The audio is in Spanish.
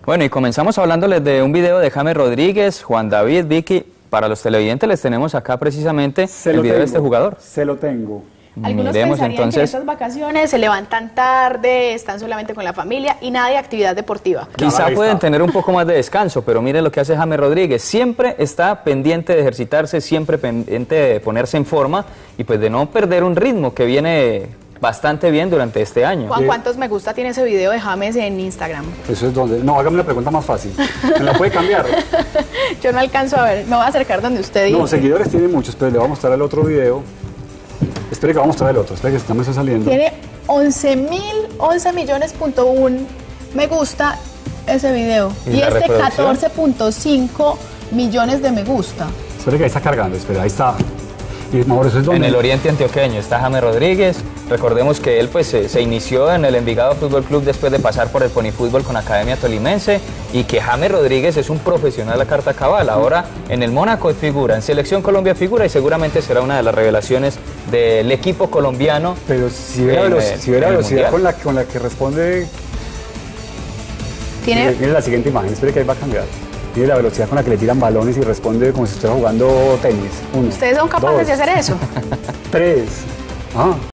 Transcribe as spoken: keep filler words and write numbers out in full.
Bueno, y comenzamos hablándoles de un video de James Rodríguez, Juan David, Vicky. Para los televidentes les tenemos acá precisamente Se el video tengo, de este jugador. Se lo tengo. Algunos Miremos pensarían entonces. que en estas vacaciones se levantan tarde, están solamente con la familia y nada de actividad deportiva. Quizá Ahí pueden está. tener un poco más de descanso, pero miren lo que hace James Rodríguez. Siempre está pendiente de ejercitarse, siempre pendiente de ponerse en forma y pues de no perder un ritmo que viene bastante bien durante este año. Juan, ¿cuántos me gusta tiene ese video de James en Instagram? Eso es donde... No, hágame la pregunta más fácil. ¿Me la puede cambiar? Yo no alcanzo a ver, me voy a acercar donde usted dice. No, seguidores tiene muchos, pero le voy a mostrar el otro video. Espere que va a mostrar el otro, espere que estamos saliendo. Tiene once mil, once millones punto uno me gusta ese video. ¿Y Y, la este reproducción? catorce punto cinco millones de me gusta. Espere que ahí está cargando, espere, ahí está. Y Mauro, eso es donde... En el oriente antioqueño está James Rodríguez. Recordemos que él pues se, se inició en el Envigado Fútbol Club después de pasar por el Ponifútbol con Academia Tolimense y que James Rodríguez es un profesional a carta cabal. Ahora en el Mónaco figura, en Selección Colombia figura y seguramente será una de las revelaciones del equipo colombiano. Pero si ve la, en veloc- el- si ve la en el velocidad Mundial. con la, con la que responde... Tiene, Mire, mire la siguiente imagen, espere que ahí va a cambiar. Mire la velocidad con la que le tiran balones y responde como si estuviera jugando tenis. Uno, ¿Ustedes son capaces dos, de hacer eso? Tres. Ah.